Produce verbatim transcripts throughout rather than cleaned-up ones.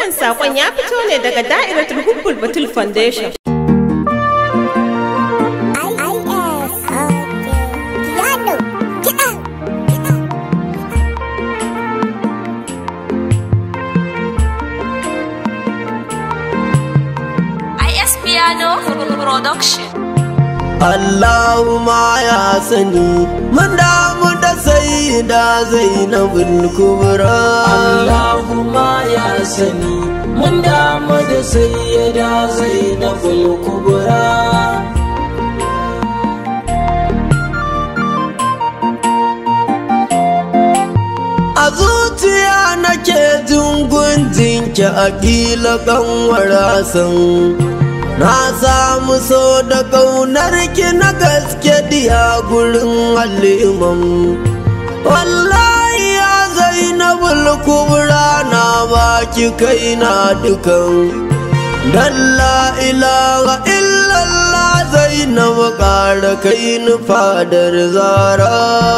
Wannan saƙon ya fito ne daga Da'iratul Hubbul Batul Foundation. Production. Allahumma ya sani mun damu da Sayyida Zainabul Kubra. Allahumma ya sani mun damu da Sayyida Zainabul Kubra. A zuciya nake jin gunjinki a ƙila ƙanwar Hassan. Na samu so da ƙaunar ki na gaske diya gurin Halimam. Wallahi ya Zainabul Kubra na baki kaina dukan. Dan la ilaha illallah Zainab ƙara kai ni fadar Zara.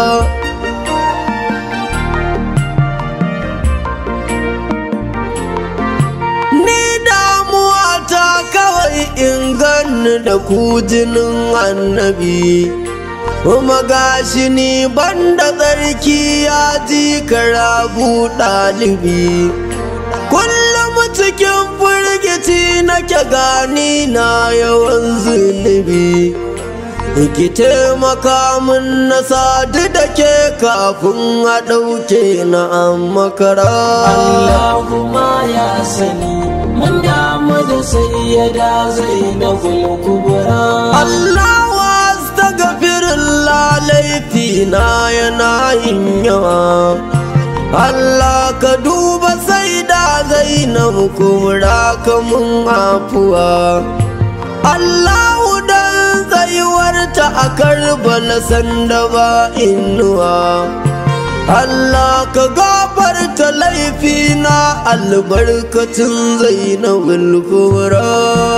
In ganni da ku jinin annabi, kuma gashi ni banda tsarki ya ji karabu ɗalibi. Kullum cikin firgici nake gani na yawan zunubi. Ki taimaka min na sadu da ke kafin a ɗauke na an makara. Allahumma ya sani mun damu da Sayyida Zainabul Kubra. Allahu astaghfirullah, laifi na yana yin yawa. Allah ka duba Sayyida Zainabul Kubra ka mun afuwa. Allahu dan tsayuwarta a Karbala sanda ba inuwa. Allah ka gafarta laifina albarkacin Zainabul Kubra.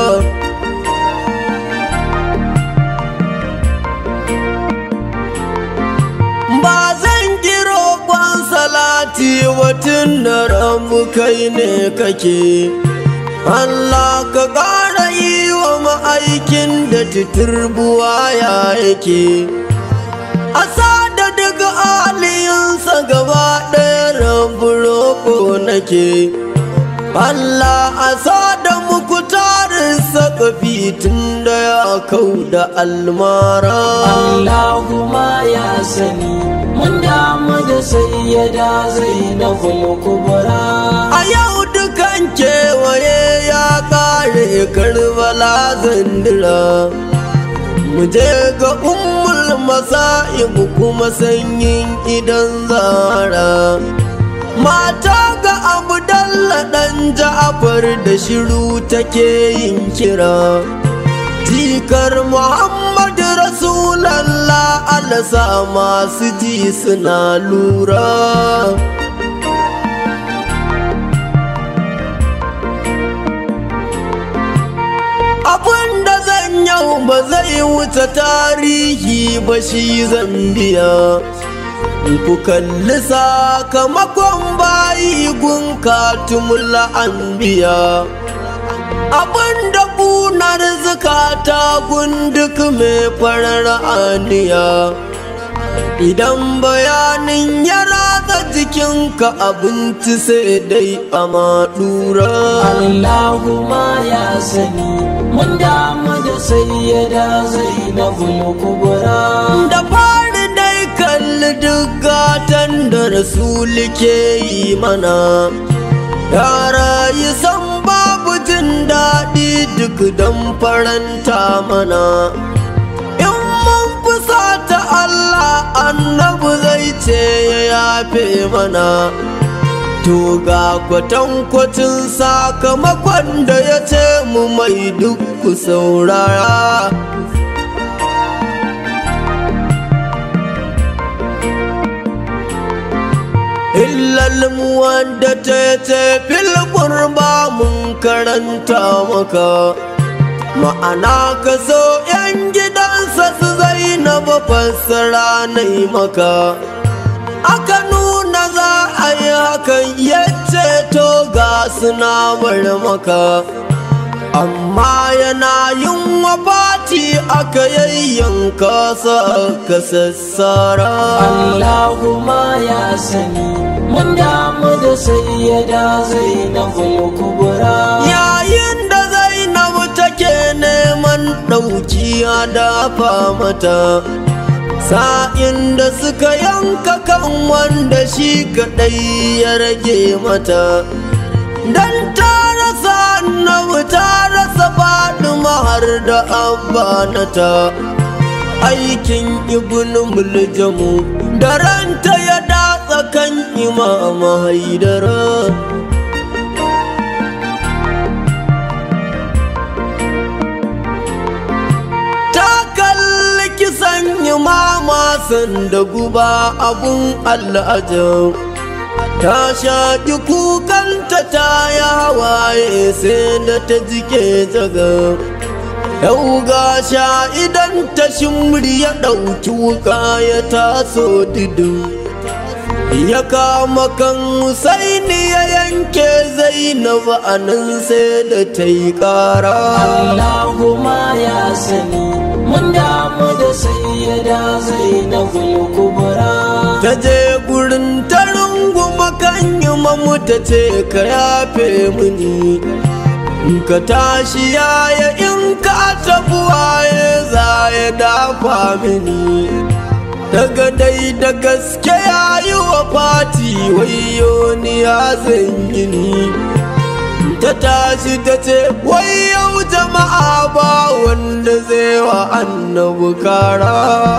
Ba zan kiro kwan salati watan da rabu kai ne kake. Allah ka ƙara yi wa ma'aikin da titurbuwa ya yake. Asa da daga aliyinsa gaba ɗaya rabu roƙo nake. Allah asa da muku tarin sakafi tun da ya kau da almara. Allahumma ya sani mun damu da Sayyida Zainabul Kubra. A yau dukan kewaye ya ƙare Karbala zandira. Mu je ga ummul masa'ib kuma sanyin idan Zara. Mata ga Abdalla dan Ja'far da shiru take yin kira. Jikar Muhammad Rasulallah, Allah sa masu ji suna lura. Abinda zan yau ba zai wuce tarihi ba, shi zan biya. Ku kalli sakamakon bayi gun katumul anbiya. Abinda ƙunar zukata gun duk mai farar aniya. Idan bayanin ya ratsa jikinka abinci sai dai a maɗura. Allahumma ya sani mun damu da Sayyida Zainabul Kubra. Da fari dai kalli duk gatan da Rasulu ke yi mana. Ya rayu san babu jin daɗi duk don faranta mana. In mun fusata Allah annabi zai ce ya yafe mana. To ga kwatankwacin sakamakon da ya ce mu mai duk ku saurara. Illal wanda ta ce fil qurba mun karanta maka. Ma'ana ka so yan gidansa su Zainab fassara nai maka. Aka nuna za a yi hakan yace ceto ga suna bar maka, amma yana yin wafati aka yayyanka sa aka sassara. Allahumma ya sani mun damu da sayyada Zainabul Kubra. Yayin da Zainabu take neman ɗauki a dafa mata, sa'in da suka yanka kan wanda shi kaɗai ya rage mata, dan ta rasa annabi ta rasa Fatima har da abba nata. Aikin Ibn Muljamu da ranta ya datsa kan Imam Haidara. Ta kalli kisan Imama sanda guba abun al'ajab, ta shaƙi kukanta ta yi hawaye sai da ta jike jaga. Yau ga sha idan ta shimri ya ɗauki wuka ya taso didu, ya kama kan Husaini ya yanke Zainabu a nan sai da ta yi ƙara. Allahumma ya sani mun damu da sayyada Zainabul Kubra. Ta je gurin ta runguma kan Imamu ta ce ka yafe mini, ka tashi yaya in ka tafi waye za ya dafa mini. Daga dai da gaske ya yi wa fati wayo ni ya zanyi ni. Ta tashi ta ce wai yau jama'a ba wanda zai wa annabi kara.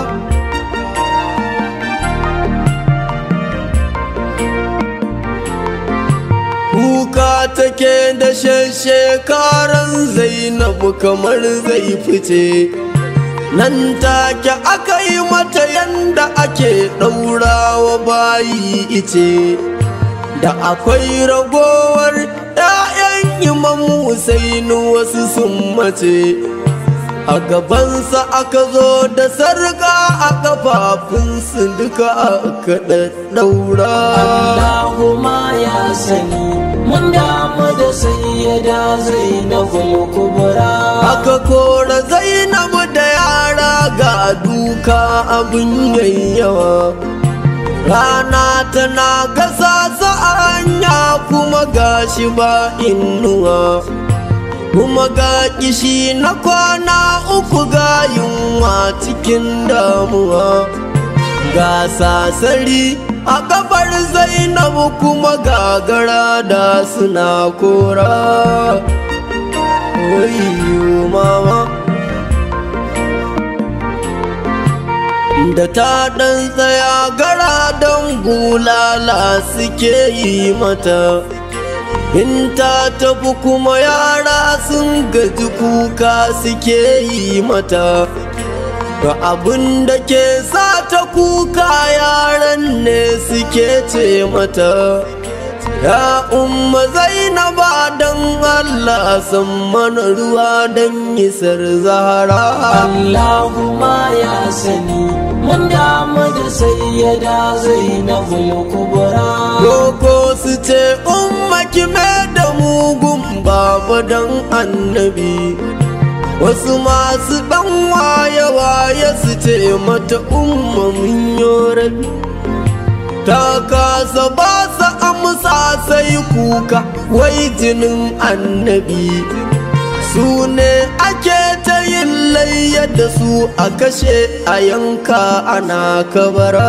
Kuka take da shekaran Zainabu kamar zai fice, nan take aka yi mata yanda ake ɗaurawa bayi ice. Da akwai ragowar ‘ya'yan Imam Husainu wasu sun mace, a gabansa aka zo da sarƙa a ƙafafunsu duka aka ɗaɗɗaura. Allahumma ya sani mun damu da sayyada Zainabul Kubra. Aka kora Zainabu da yara ga duka abin yayyawa, rana tana gasa sa a hanya kuma gashi ba inuwa, kuma ga kishi na kwana uku ga yunwa cikin damuwa. Ga sasari a kafar Zainabu kuma gagara da suna kora. Wayyo mama, da ta ɗan tsaya gara don bulala suke yi mata, in ta tafi kuma yara sun gaji kuka suke yi mata. Ga abin da ke sa ta kuka yaran ne suke ce mata, ya umma Zainaba don Allah san mana ruwa don isar Zahra. Allahumma ya sani mun damu da sayyada Zainabul Kubra. Roko su ce umma kime da mugun baba don annabi, wasu masu ɗan waye-waye su ce mata umma mun yorabi. Ta kasa ba sa amsa sai kuka wai jinin annabi, su ne ake ta yin layya da su a kashe a yanka ana kabara.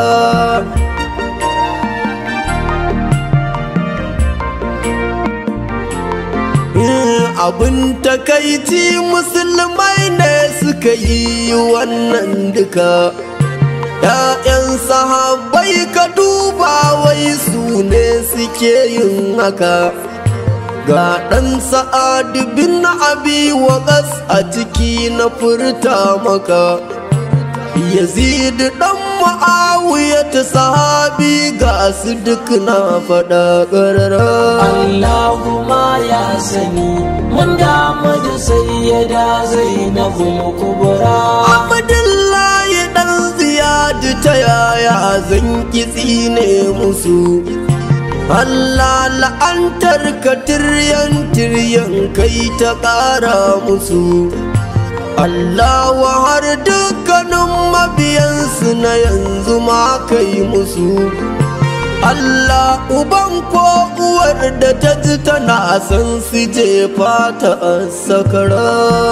Abin takaici musulmai ne suka yi wannan duka, ‘ya'yan sahabbai ka duba wai su ne suke yin haka. Ga ɗan Sa'ad bin Abi Waqas a ciki na furta maka, Yazid ɗan Mu'awiya ta sahabi ga su duk na faɗa ƙarara. Allahumma ya sani mun damu da sayyada Zainabul Kubra. Abdullahi ɗan Ziyad ta yaya zan kitsi ne musu, Allah la'antar ka tiryan tiryan kai ta ƙara musu. Allah har dukkanin mabiyansu na yanzu ma kai musu. Allah uban ko uwar da ta ji tana san su jefa ta sakara.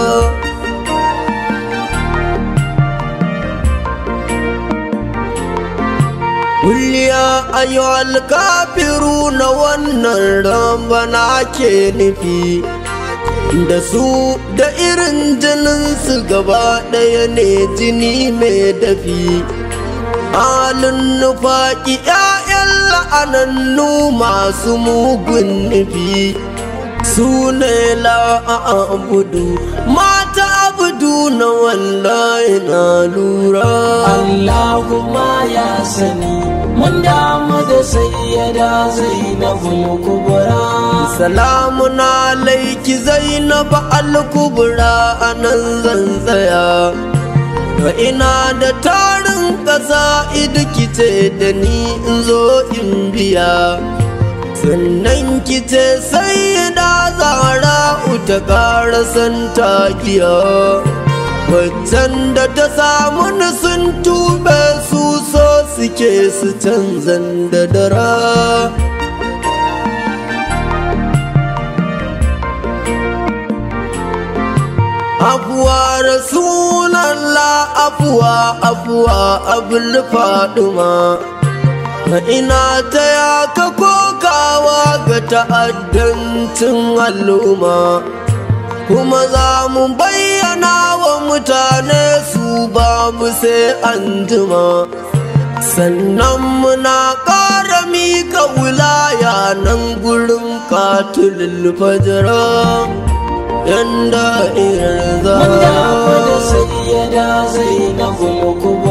Kuliya ayyuhal kafiru na wannan rambana ke nufi, da su da irin jininsu gaba ɗaya ne jini mai dafi. Halin nufaƙi ‘ya'yan la'anannu masu mugun nufi, su ne la'abudu mata abudu na wallahi na lura. Allahumma ya sani mun damu da sayyada Zainabul Kubra. Salamun alaiki Zainab al-Kubra, anan zan tsaya. Ina da tarin ƙasa kice da ni in zo in biya, sannan kice sai da Zahra ta ƙara san takiya. Waccan da ta samu ni sun tube su so suke su canzan da dara. Afuwa Rasulallah, afuwa afuwa abul Faduma, ina taya ka kokawa ga ta'addancin al'umma, kuma za mu bayyana wa mutane su babu sai anjima. Sannan muna ƙara mika wilaya nan gurin katilul fajra. Yanda irin za mun damu da sayyada Zainabul Kubra.